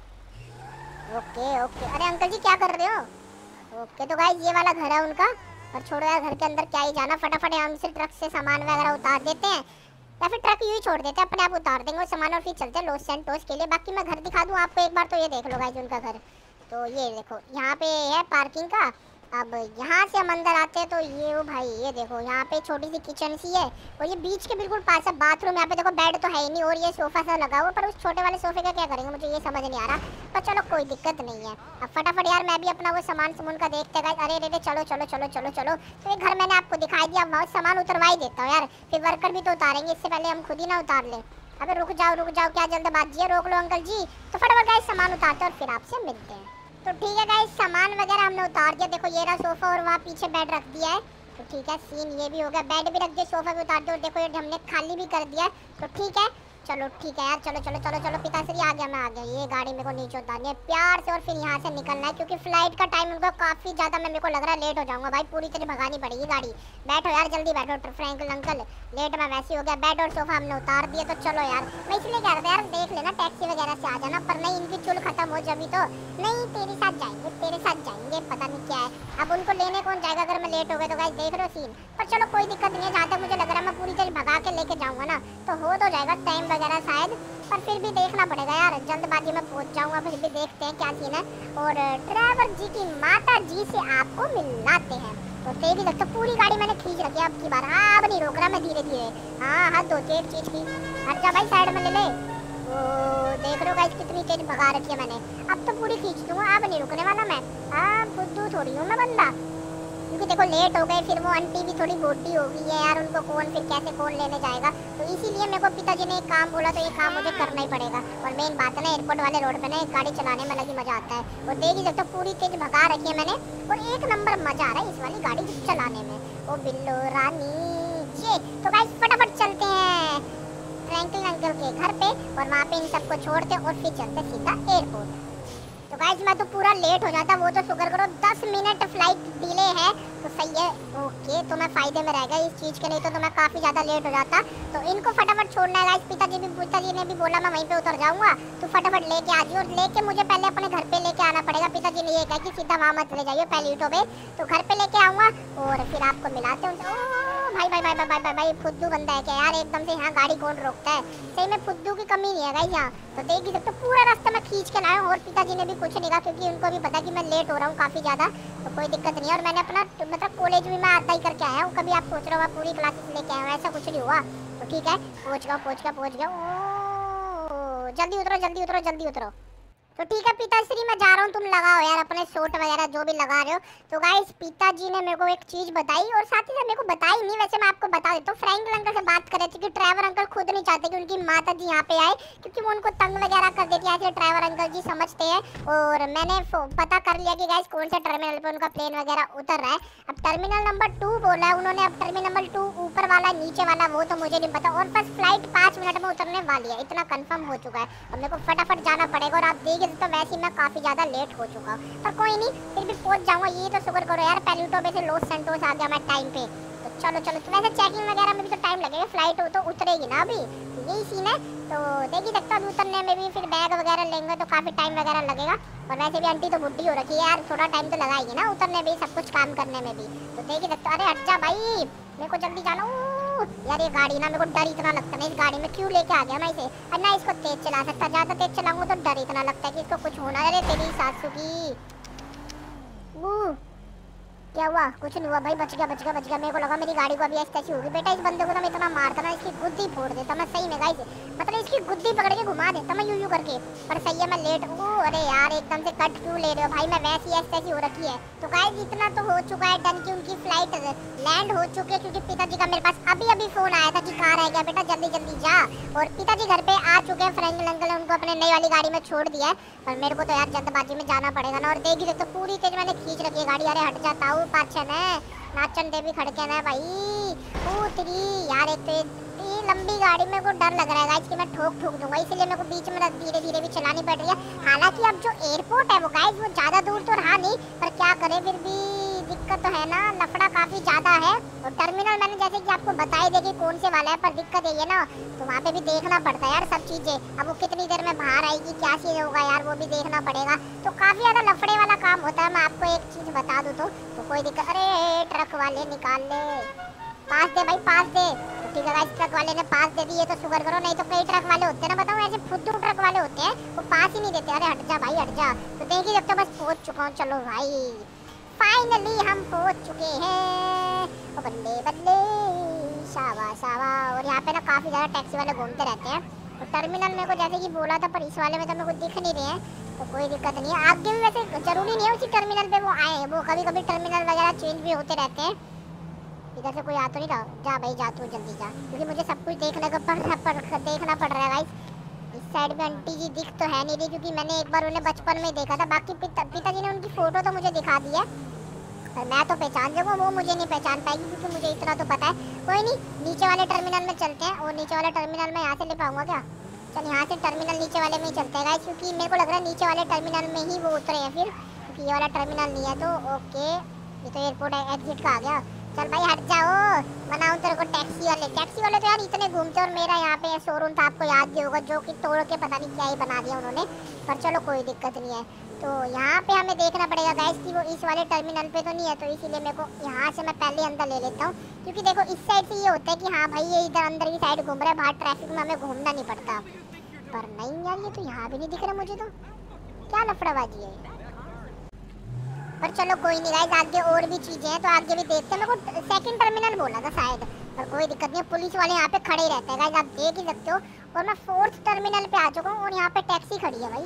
ओके ओके, अरे अंकल जी क्या कर रहे हो। ओके तो गाइस ये वाला घर है उनका, और छोड़ो यार घर के अंदर क्या ही जाना, फटाफट हम से ट्रक से सामान वगैरह उतार देते हैं, या फिर ट्रक यूँ ही छोड़ देते हैं अपने आप उतार देंगे वो सामान, और फिर चलते हैं लॉस सैंटोस के लिए। बाकी मैं घर दिखा दूँ आपको एक बार, तो ये देख लो गाइस उनका घर। तो ये देखो यहाँ पे है पार्किंग का। अब यहाँ से हम अंदर आते हैं तो ये ओ भाई ये देखो यहाँ पे छोटी सी किचन सी है, और ये बीच के बिल्कुल पास है बाथरूम। यहाँ पे देखो बेड तो है ही नहीं, और ये सोफा सा लगा हुआ, पर उस छोटे वाले सोफे का क्या करेंगे मुझे ये समझ नहीं आ रहा, पर चलो कोई दिक्कत नहीं है। अब फटाफट यार मैं भी अपना वो सामान सामान का देखते हैं। अरे अरे चलो चलो चलो चलो चलो। तो ये घर मैंने आपको दिखाई दिया, मैं सामान उतरवा ही देता हूँ यार, फिर वर्कर भी तो उतारेंगे, इससे पहले हम खुद ही ना उतार ले। अबे रुक जाओ रुक जाओ, क्या जल्दबाजी है, रोक लो अंकल जी। तो फटाफट गाइस सामान उतारते हैं और फिर आपसे मिलते हैं। तो ठीक है गाइस सामान वगैरह हमने उतार दिया, देखो ये रहा सोफा और वहाँ पीछे बेड रख दिया है। तो ठीक है सीन ये भी हो गया, बेड भी रख दिया, सोफा भी उतार दिया, और देखो ये हमने खाली भी कर दिया। तो ठीक है चलो ठीक है यार, चलो चलो चलो चलो पिताश्री आ गया, मैं आ गया। ये गाड़ी मेरे को नीचे उतारनी है प्यार से और फिर यहाँ से निकलना है, क्योंकि फ्लाइट का टाइम उनको काफी ज्यादा, मैं मेरे को लग रहा है लेट हो जाऊंगा भाई, पूरी तरह भगानी पड़ेगी गाड़ी। बैठो यार जल्दी बैठो फ्रैंकल अंकल, लेट मैं वैसे हो गया। बेड और सोफा हमने उतार दिया, तो चलो यार। मैं इसलिए कह रहा था यार देख लेना टैक्सी वगैरह से आ जाना, पर नहीं इनकी चुल खत्म हो जभी तो नहीं, तेरे साथ जाएंगे तेरे साथ जाएंगे, पता नहीं क्या है। अब उनको लेने कौन जाएगा अगर मैं लेट हो गया तो गाइस, देख रहे हो सीन। पर चलो कोई दिक्कत नहीं है, जहाँ तक मुझे लग रहा है मैं पूरी तरह भगा के लेके जाऊंगा ना तो हो तो जाएगा टाइम वगैरह शायद, पर फिर भी देखना पड़ेगा यार, जल्दबाजी में पहुंच जाऊंगा, फिर भी देखते हैं क्या सीन है। और ड्राइवर जी की माता जी से आपको मिलाते हैं। तो तेजी लगता पूरी गाड़ी मैंने खींच रखी है अब की बार। हाँ अब नहीं रोक रहा मैं, धीरे धीरे। हाँ हद होती है एक चीज की। हट जा भाई साइड में ले ले। ओ देख रहे हो गाइस कितनी तेज भगा रखी है मैंने, अब तो पूरी खींच दूंगा, अब नहीं रुकने वाला मैं। हाँ बुद्धू थोड़ी हूँ मैं बंदा, क्योंकि देखो लेट हो गए, फिर वो आंटी भी थोड़ी मोटी हो गई है यार, उनको कौन फिर कैसे कौन लेने जाएगा, तो इसीलिए मेरे को पिताजी ने एक काम बोला तो ये काम मुझे करना ही पड़ेगा। और मेन बात है ना एयरपोर्ट वाले रोड पे ना एक गाड़ी चलाने में लगी मजा आता है, और देखिए जब तक पूरी तेज भगा रखी है मैंने, और एक नंबर मजा आ रहा है इस वाली गाड़ी चलाने में। ओ बिल्लो रानी ये तो गाइस फटाफट चलते हैं फ्रैंकलिन अंकल के घर पे, और वहाँ पे इन सबको छोड़ते और फिर चलते सीधा एयरपोर्ट। तो गाइस मैं तो पूरा लेट हो जाता, वो तो शुक्र करो दस मिनट फ्लाइट डिले है तो सही है। ओके तो मैं फायदे में रह गया इस चीज़ के, नहीं तो, तो मैं काफ़ी ज़्यादा लेट हो जाता। तो इनको फटाफट छोड़ना है गाइस, पिताजी भी पिताजी ने भी बोला मैं वहीं पे उतर जाऊंगा, तो फटाफट लेके आ जाइए, और लेके मुझे पहले अपने घर पे लेके आना पड़ेगा। पिताजी ने ये कहा कि सीधा वहाँ मत ले जाइए पैलीटो पे, तो घर पे लेके आऊँगा और फिर आपको मिलाते हैं। भाई भाई भाई भाई भाई भाई फुद्दू बंदा है क्या यार, एकदम से यहाँ गाड़ी कौन रोकता है, सही में फुद्दू की कमी नहीं है गाइस यहाँ। तो देख ही सकते पूरा रास्ता मैं खींच के लाया, और पिताजी ने भी कुछ नहीं कहा, क्योंकि उनको भी पता कि मैं लेट हो रहा हूँ काफ़ी ज़्यादा, तो कोई दिक्कत नहीं है। और मैंने अपना मतलब कॉलेज भी मैं आता ही करके आया हूँ, कभी आप सोच रहे हो मैं पूरी क्लासेस लेके आया हूँ, ऐसा कुछ नहीं हुआ। तो ठीक है पहुँच गया पहुँच गया पहुँच गया। ओ जल्दी उतरो जल्दी उतरो जल्दी उतरो। तो ठीक है पिताश्री मैं जा रहा हूँ, तुम लगाओ यार अपने शॉट वगैरह जो भी लगा रहे हो। तो गाइस पिताजी ने मेरे को एक चीज़ बताई, और साथ ही साथ मेरे को बताई नहीं, वैसे मैं आपको बता देता हूँ। फ्रैंकलिन अंकल से बात कर रहे थे कि ड्राइवर अंकल खुद नहीं चाहते कि उनकी माता जी यहाँ पे आए, क्योंकि वो उनको तंग वगैरह कर देती है, ऐसे ड्राइवर अंकल जी समझते हैं। और मैंने पता कर लिया कि गाइस कौन से टर्मिनल पर उनका प्लेन वगैरह उतर रहा है। अब टर्मिनल नंबर टू बोला है उन्होंने, अब टर्मिनल नंबर टू ऊपर वाला नीचे वाला वो तो मुझे नहीं पता, और बस फ्लाइट पाँच मिनट में उतरने वाली है, इतना कन्फर्म हो चुका है। अब मेरे को फटाफट जाना पड़ेगा, और आप देखिए तो वैसे मैं काफ़ी ज़्यादा लेट हो चुका हूँ, पर कोई नहीं फिर भी पहुँच जाऊँगा। ये तो शुक्र करो यार पैलीटो पे से लॉस सैंटोस आ गया मैं टाइम पे। तो चलो चलो, तो वैसे चेकिंग वगैरह में भी तो टाइम लगेगा, फ्लाइट हो तो उतरेगी ना अभी, तो यही सीन है। तो देखिए सकता अभी उतरने में भी फिर बैग वगैरह लेंगे तो काफ़ी टाइम वगैरह लगेगा, और वैसे भी आंटी तो बुढ़ी हो रखी है यार, थोड़ा टाइम तो लगाएगी ना उतरने में सब कुछ काम करने में भी। तो देखिए सकता, अरे हट जा भाई मेरे को जल्दी जाना। यार ये गाड़ी ना मेरे को डर इतना लगता है, इस गाड़ी में क्यों लेके आ गया मैं इसे, और ना इसको तेज चला सकता, ज़्यादा तेज चलाऊंगा तो डर इतना लगता है कि इसको कुछ होना। अरे तेरी सासू की क्या हुआ, कुछ नहीं हुआ भाई, बच गया बच गया बच गया। मेरे को लगा मेरी गाड़ी को अभी ऐसी तैसी होगी। बेटा इस बंदे को तो मैं इतना मारता ना, इसकी गुद्दी फोड़ देता मैं सही में गाइस, मतलब इसकी गुद्दी पकड़ के घुमा देता मैं यूं यूं करके। पर सही है मैं लेट हूँ। अरे यार एकदम से कट क्यों ले रहे हो भाई, मैं वैसी ऐसी तैसी हो रखी है। तो गाइस इतना तो हो चुका है डन कि उनकी फ्लाइट लैंड हो चुकी है, क्योंकि पिताजी का मेरे पास अभी अभी फोन आया था कि कहाँ रह गया बेटा जल्दी जल्दी जा। और पिताजी घर पे आ चुके हैं, फ्रैंकलिन अंकल ने उनको अपने नई वाली गाड़ी में छोड़ दिया है, पर मेरे को तो यार जल्दबाजी में जाना पड़ेगा ना। और देखिए तो पूरी तेज मैंने खींच रखी है गाड़ी। अरे हट जाता हूँ पाछे में, नाचन देवी खड़के ना भाई उतरी यार। एक तो ये लंबी गाड़ी में को डर लग रहा है गाइस कि मैं ठोक ठोक दूंगा, इसलिए मेरे को बीच में धीरे धीरे भी चलानी पड़ रही है। हालांकि अब जो एयरपोर्ट है वो गाइस वो ज़्यादा दूर तो रहा नहीं, पर क्या करें फिर भी दिक्कत तो है ना, लफड़ा काफ़ी ज़्यादा है। और टर्मिनल मैंने जैसे कि आपको बताई दे कि कौन से वाला है, पर दिक्कत यही है ना, तो वहाँ पे भी देखना पड़ता है यार सब चीज़ें। अब वो कितनी देर में बाहर आएगी, क्या चीज़ होगा यार, वो भी देखना पड़ेगा। तो काफ़ी ज़्यादा लफड़े वाला काम होता है। मैं आपको एक चीज़ बता दूँ तो, तो कोई दिक्कत, अरे ट्रक वाले निकाल ले, पास दे भाई पास दे। तो ठीक है गाइस ट्रक वाले ने पास दे दी, ये तो शुक्र करो, नहीं तो कई ट्रक वाले होते हैं ना, बताऊँ ऐसे फुद्दू ट्रक वाले होते हैं, वो पास ही नहीं देते। अरे हट जा भाई हट जा। तो देखिए जब तो बस पहुँच चुका हूँ, चलो भाई फाइनली हम पहुँच चुके हैं। ओ बल्ले बल्ले शावा शावा। और यहाँ पे ना काफ़ी ज़्यादा टैक्सी वाले घूमते रहते हैं। तो टर्मिनल मेरे को जैसे कि बोला था, पर इस वाले में तो मेरे को दिख नहीं रहे हैं, तो कोई दिक्कत नहीं है। आगे भी वैसे ज़रूरी नहीं है उसी टर्मिनल पे वो आए, वो कभी कभी टर्मिनल वगैरह चेंज भी होते रहते हैं। इधर से कोई आ तो नहीं रहा, जा भाई जा तू जल्दी जा, क्योंकि मुझे सब कुछ देखने को पड़ रहा पड़ देखना पड़ रहा है गाइस। इस साइड में आंटी जी दिख तो है नहीं रही, क्योंकि मैंने एक बार उन्हें बचपन में देखा था, बाकी पिता पिताजी ने उनकी फ़ोटो तो मुझे दिखा दी है। पर मैं तो पहचान जाऊंगा, वो मुझे नहीं पहचान पाएगी क्योंकि मुझे इतना तो पता है। कोई नहीं, नीचे वाले टर्मिनल में चलते हैं। और नीचे वाले टर्मिनल में यहाँ से ले पाऊंगा क्या? चल यहाँ से टर्मिनल नीचे वाले में ही चलते हैं गाइस, क्योंकि मेरे को लग रहा है नीचे वाले टर्मिनल में ही वो उतरे हैं फिर, क्योंकि ये वाला टर्मिनल नहीं है। तो ओके, ये तो एयरपोर्ट एग्जिट का आ गया। चल भाई हट जाओ, बनाऊं तेरे को टैक्सी वाले। टैक्सी वाले तो यार इतने घूमते, और मेरा यहाँ पे शोरूम था, आपको याद भी होगा, जो कि तोड़ के पता नहीं क्या ही बना दिया उन्होंने। पर चलो कोई दिक्कत नहीं है। तो यहाँ पे हमें देखना पड़ेगा गाइस कि वो इस वाले टर्मिनल पे तो नहीं है, तो इसीलिए मेरे को यहाँ से मैं पहले अंदर ले लेता हूँ, क्योंकि देखो इस साइड से ये होता है कि हाँ भाई ये इधर अंदर की साइड घूम रहा है, बाहर ट्रैफिक में हमें घूमना नहीं पड़ता। पर नहीं यार, ये तो यहाँ भी नहीं दिख रहा मुझे, तो क्या लफड़ाबाजी है। पर चलो कोई नहीं गाइस, आगे और भी चीजें हैं तो आगे भी देखते हैं। मेरे को सेकंड टर्मिनल बोला था शायद, पर कोई दिक्कत नहीं है, पुलिस वाले यहाँ पे खड़े ही रहते हैं गाइस, आप देख ही सकते हो। और मैं फोर्थ टर्मिनल पे आ चुका हूँ और यहाँ पे टैक्सी खड़ी है भाई।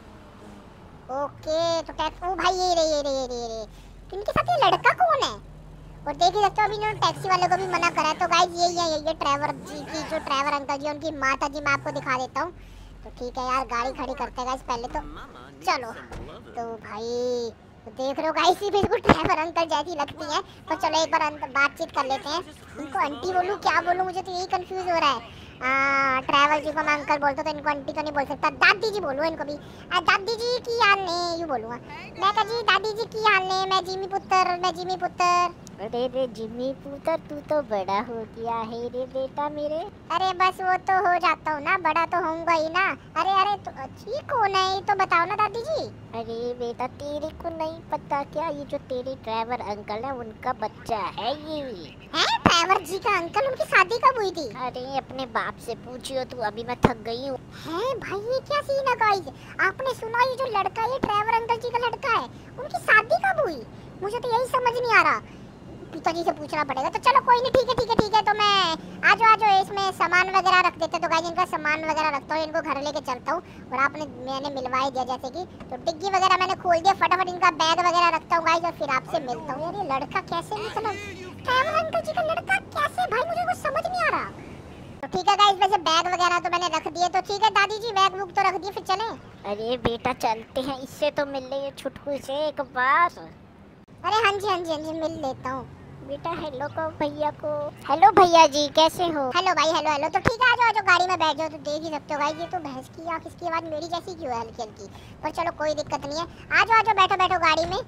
ओके तो टैक्सी, ओ भाई ये रे ये रे ये रे ये रे, इनके साथ ये लड़का कौन है? और देख ही सकते हो अभी इन्होंने टैक्सी वाले को भी मना करा है। तो गाइस यही है, ये ड्राइवर जी की, जो ड्राइवर अंकल जी, उनकी माता जी, मैं आपको दिखा देता हूँ। तो ठीक है यार, गाड़ी खड़ी करते हैं गाइस पहले तो। चलो तो भाई तो देख रहे हो गाइस, ये बिल्कुल ड्राइवर अंकल जैसी लगती है। पर चलो एक बार बातचीत कर लेते हैं। इनको आंटी बोलूं क्या बोलूं, मुझे तो यही कंफ्यूज हो रहा है। ड्राइवर जी को मैं अंकल बोलता तो इनको आंटी तो नहीं बोल सकता, दादी जी बोलूँ इनको भी। आ, दादी जी की हाल ने यूँ बोलूँगा मैं, कहा जी दादी जी की हाल ने, मैं जिमी पुत्र, मैं जिमी पुत्र। अरे रे जिमी पुत्र, तू तो बड़ा हो गया है रे बेटा मेरे। अरे बस वो तो हो जाता हूँ ना, बड़ा तो होऊंगा ही ना। अरे अरे तो ये कौन है, तो बताओ ना दादी जी। अरे बेटा तेरे को नहीं पता क्या, ये जो तेरे ड्राइवर अंकल है उनका बच्चा है ये। हैं ड्राइवर जी का अंकल, उनकी शादी कब हुई थी? अरे अपने बाप से पूछियो तू, अभी मैं थक गई हूँ। हैं भाई ये क्या सीन है गाइस, आपने सुना ये जो लड़का, ये ड्राइवर अंकल जी का लड़का है, उनकी शादी कब हुई? मुझे तो यही समझ नहीं आ रहा, पिताजी से पूछना पड़ेगा। तो चलो कोई नहीं, ठीक है ठीक है ठीक है। तो मैं आ जाओ आ जाओ, इसमें सामान वगैरह रख देते। तो गाइस इनका सामान वगैरह रखता हूँ, इनको घर लेके चलता हूँ। और आपने मैंने मिलवा ही दिया जैसे कि, तो डिग्गी वगैरह मैंने खोल दिया, फटाफट इनका बैग वगैरह रखता हूँ गाइस, और फिर आपसे मिलता हूँ। यार ये लड़का कैसे निकला, ड्राइवर अंकल जी का लड़का कैसे, भाई मुझे कुछ समझ नहीं आ रहा। तो ठीक है गाइस, वैसे बैग वगैरह तो मैंने रख दिए। तो ठीक है दादी जी, बैग बुक तो रख दिए, फिर चलें। अरे बेटा चलते हैं, इससे तो मिल ले छुटकू से एक बार। अरे हाँ जी हाँ जी हाँ जी, मिल लेता हूँ। बेटा हेलो को भैया को। हेलो भैया जी कैसे हो? हेलो भाई, हेलो हेलो। तो ठीक है आ जाओ आ जाओ, गाड़ी में बैठ जाओ। तो देख ही सकते हो गाइस, ये तो भैंस की आँख, इसकी आवाज़ मेरी जैसी क्यों है हल्की हल्की, पर चलो कोई दिक्कत नहीं है। आ जाओ आ जाओ, बैठो बैठो गाड़ी में।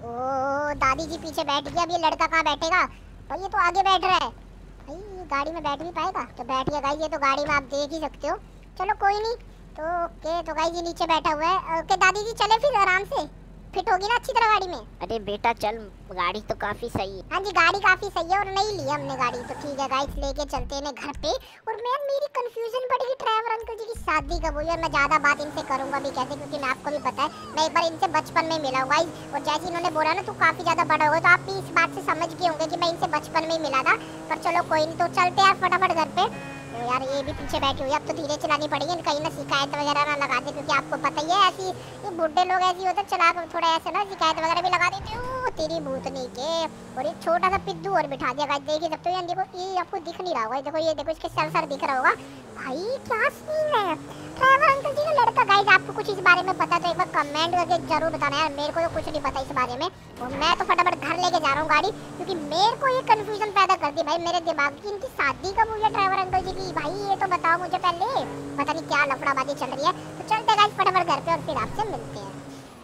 ओ दादी जी पीछे बैठ गया, अब ये लड़का कहाँ बैठेगा भाई, ये तो आगे बैठ रहा है भाई, ये गाड़ी में बैठ भी पाएगा? तो बैठ गया गाइस, ये तो गाड़ी में आप देख ही सकते हो। चलो कोई नहीं, तो ओके तो गाइस ये नीचे बैठा हुआ है। ओके दादी जी चले फिर, आराम से फिट होगी ना अच्छी तरह गाड़ी में? अरे बेटा चल, गाड़ी तो काफी सही है। हाँ जी गाड़ी काफी सही है, और नहीं ली हमने गाड़ी। तो ठीक है गाइस, लेके चलते हैं घर पे। और मैं मेरी कंफ्यूजन पड़ गई, ड्राइवर अंकल जी की शादी कब हुई? और मैं ज्यादा बात इनसे करूंगा भी कैसे, क्योंकि मैं आपको भी पता है मैं एक बार इनसे बचपन में मिला हूँ गाइस। और जैसे इन्होंने बोला ना, तो काफी ज्यादा बड़ा हुआ, तो आप भी इस बात से समझ गए होंगे कि मैं इनसे बचपन में ही मिला था। पर चलो कोई नहीं, तो चलते यार फटाफट घर पे। तो यार ये भी पीछे बैठी हुई, अब तो धीरे चलानी पड़ेगी, कहीं ना शिकायत वगैरह ना लगा दे, क्योंकि आपको पता ही है ऐसी ये बुढ़े लोग ऐसे होते, चला थोड़ा ऐसे ना शिकायत वगैरह भी लगा देते हो तेरी भूतनी के। और एक छोटा सा पिद्दू और बिठा दिया गाइस, देख ही सकते हो। ये देखो, ये आपको दिख नहीं रहा होगा, देखो ये देखो, इसके सर सर दिख रहा होगा भाई, क्या सीन है। ड्राइवर अंकल जी का लड़का गाइस, आपको कुछ इस बारे में पता है तो एक बार कमेंट करके जरूर बताना यार, मेरे को तो कुछ नहीं पता इस बारे में। और मैं तो फटाफट घर लेके जा रहा हूँ गाड़ी, क्योंकि मेरे को ये कंफ्यूजन पैदा कर दी भाई मेरे दिमाग की, इनकी शादी कब हुई है ड्राइवर अंकल जी की, भाई ये तो बताओ मुझे पहले, पता नहीं क्या लफड़ाबाजी चल रही है। तो चलते गाइस फटाफट घर पे, और फिर आपसे मिलते हैं।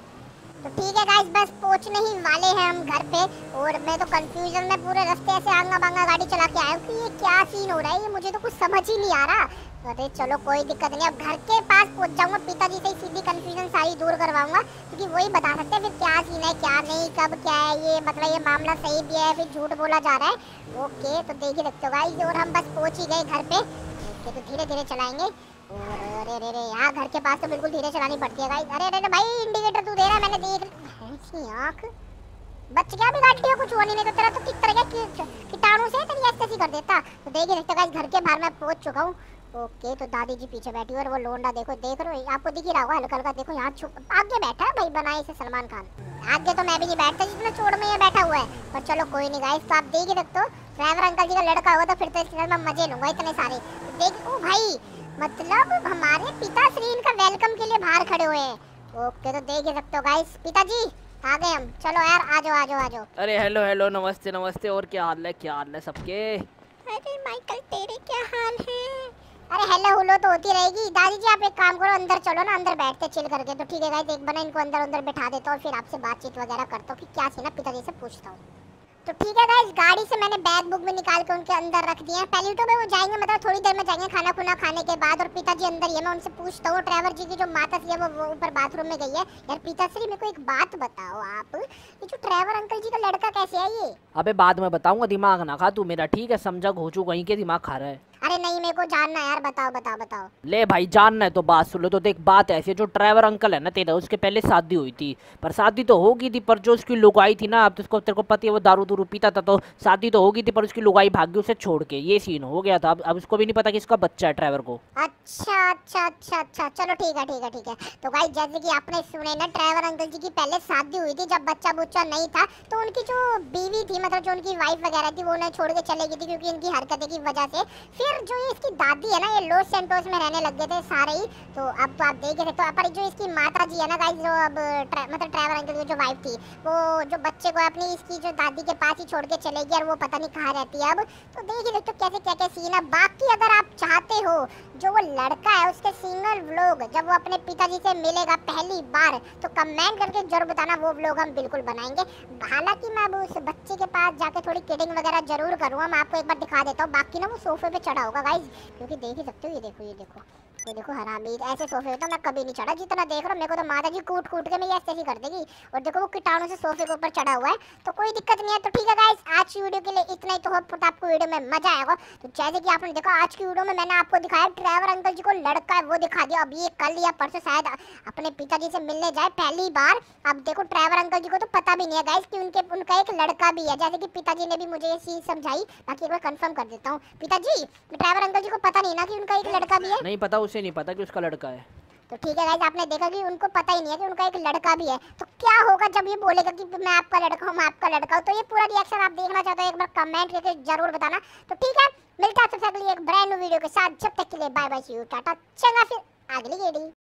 तो ठीक है गाइस, बस पहुंचने ही वाले हैं हम घर पे। और मैं तो कंफ्यूजन में पूरे रास्ते से आंगा बांगा गाड़ी चला के आया हूँ कि ये क्या सीन हो रहा है, ये मुझे तो कुछ समझ ही नहीं आ रहा। अरे चलो कोई दिक्कत नहीं, अब घर के पास पहुंच जाऊंगा, पिताजी से सीधी कंफ्यूजन सारी दूर करवाऊंगा, क्योंकि वही बता सकते हैं फिर क्या सीन है क्या नहीं, कब क्या है ये, मतलब ये मामला सही भी है फिर झूठ बोला जा रहा है। ओके तो देख ही सकते हो गाइस, और हम बस पहुंच ही गए घर पे। ओके तो धीरे धीरे चलाएंगे। और अरे अरे अरे यहाँ घर के पास तो बिल्कुल धीरे चलानी पड़ती है गाइस। अरे अरे भाई इंडिकेटर तू दे रहा है, मैंने देख ऐसी आँख, बच गया भी गाड़ी, कुछ हुआ नहीं, तो तेरा तो किस तरह के कीटाणु से तेरी ऐसी कर देता। तो देख ही सकते हो गाइस, घर के बाहर मैं पहुंच चुका हूँ। ओके तो दादी जी पीछे बैठी है, और वो लोंडा देखो, देख रहे हो, आपको दिख ही रहा होगा हल्का हल्का, देखो यहाँ छुप आगे बैठा है भाई, बनाए से सलमान खान। आगे तो मैं भी नहीं बैठता जितना चोड़ में ये बैठा हुआ है, पर चलो कोई नहीं गाइस, तो आप देख ही सकते हो ड्राइवर अंकल जी का लड़का होगा, तो फिर तो इसके मैं मजे लूंगा इतने सारे। देख ओ भाई, मतलब हमारे पिताश्री इनका वेलकम के लिए बाहर खड़े हुए हैं। ओके तो देख ही सकते हो गाइस, पिताजी आ गए हम, चलो यार आ जाओ आ जाओ आ जाओ। अरे हेलो हेलो, नमस्ते नमस्ते। और क्या हाल है, क्या हाल है सबके? अरे माइकल तेरे क्या हाल है? अरे हेलो हुलो तो होती रहेगी। दादी जी आप एक काम करो, अंदर चलो ना, अंदर बैठते चिल करके। तो ठीक है गाइस, एक बार इनको अंदर अंदर बैठा देता हूँ और फिर आपसे बातचीत वगैरह करता हूँ कि क्या सीन है, पिताजी से पूछता हूँ। तो ठीक है गाइस, गाड़ी से मैंने बैग बुक में निकाल के उनके अंदर रख दिए हैं। पैलिटो में वो जाएंगे, मतलब थोड़ी देर में जाएंगे खाना खुना खाने के बाद। और पिताजी अंदर ही है, मैं उनसे पूछता हूँ। ट्रैवर जी की जो माता श्री है वो, वो ऊपर बाथरूम में गई है। यार पिताश्री मेरे को एक बात बताओ आप, ये जो ट्रैवर अंकल जी का लड़का कैसे है ये? अबे बाद में बताऊंगा, दिमाग ना खा तू मेरा, ठीक है? समझा घोचू कहीं के, दिमाग खा रहा है। अरे नहीं, मेरे को जानना है यार, बताओ बताओ बताओ। ले भाई, जानना है तो बात सुन लो। तो देख, बात ऐसी है, जो ड्राइवर अंकल है ना तेरा, उसके पहले शादी हुई थी। पर शादी तो होगी थी, पर जो उसकी लुगाई थी ना, अब तो उसको तेरे को पति है वो दारू दूरू पीता था, तो शादी तो होगी थी पर उसकी लुगाई भाग गई उसे छोड़ के। ये सीन हो गया था। अब अब उसको भी नहीं पता कि इसका बच्चा है ड्राइवर को। अच्छा अच्छा अच्छा अच्छा, चलो ठीक है ठीक है ठीक है। तो गाइस जैसे कि आपने सुने ना, ड्राइवर अंकल जी की पहले शादी हुई थी, जब बच्चा बुच्चा नहीं था। तो उनकी जो बीवी थी, मतलब जो उनकी वाइफ वगैरह थी, वो उन्हें छोड़ के चले गई थी क्योंकि इनकी हरकतें की वजह से। फिर जो ये इसकी दादी है ना, ये लॉस सैंटोस में रहने लग गए थे सारे ही। तो अब तो आप देख सकते हो। पर जो इसकी माता जी है ना गाइस, जो अब ट्रा, मतलब ड्राइवर अंकल की जो वाइफ थी, वो जो बच्चे को अपनी इसकी जो दादी के पास ही छोड़ के चले गई, और वो पता नहीं कहाँ रहती है अब। तो देख ही सकते हो कैसे क्या क्या सीन है। बाकी अगर आप चाहते हो जो वो लड़का है उसके सिंगल व्लॉग जब वो अपने पिताजी से मिलेगा पहली बार, तो कमेंट करके जरूर बताना, वो व्लॉग हम बिल्कुल बनाएंगे। हालांकि मैं अब उस बच्चे के पास जाके थोड़ी किडिंग वगैरह जरूर करूँगा। मैं आपको एक बार दिखा देता हूँ। बाकी ना वो सोफे पे चढ़ा होगा गाइस, क्योंकि देख ही सकते हो, ये देखो ये देखो ये देखो हरामी, ऐसे सोफे पे तो मैं कभी नहीं चढ़ा। जितना देख रहा हूँ मेरे को तो माता जी कूट कूट के मैं ऐसे ही कर देगी। और देखो वो कीटाणु से सोफे के ऊपर चढ़ा हुआ है, तो कोई दिक्कत नहीं है। तो ठीक है गाइस, आज की वीडियो के लिए इतना ही। तो होप आपको वीडियो में मजा आएगा। तो जैसे कि आपने देखा, आज की वीडियो में मैंने आपको दिखाया ड्राइवर अंकल जी को लड़का है वो दिखा दिया। अब ये कल या परसों शायद अपने पिताजी से मिलने जाए पहली बार। अब देखो ड्राइवर अंकल जी को तो पता भी नहीं है गाइस कि उनके उनका एक लड़का भी है, जैसे कि पिताजी ने भी मुझे ये चीज समझाई। बाकी एक बार कंफर्म कर देता हूँ, पिताजी ड्राइवर अंकल जी को पता नहीं ना कि उनका एक लड़का भी है? नहीं पता, उसे नहीं पता कि उसका लड़का है। तो ठीक है गाइस, आपने देखा कि उनको पता ही नहीं है कि उनका एक लड़का भी है। तो क्या होगा जब ये बोलेगा कि मैं आपका लड़का हूँ, मैं आपका लड़का हूँ? तो ये पूरा रिएक्शन आप देखना चाहते हो, एक बार कमेंट करके जरूर बताना। तो ठीक है, मिलता है आपसे अगली एक ब्रांड न्यू वीडियो के साथ। जब तक के लिए bye bye, see you, tata, चंगा फिर अगली वीडियो।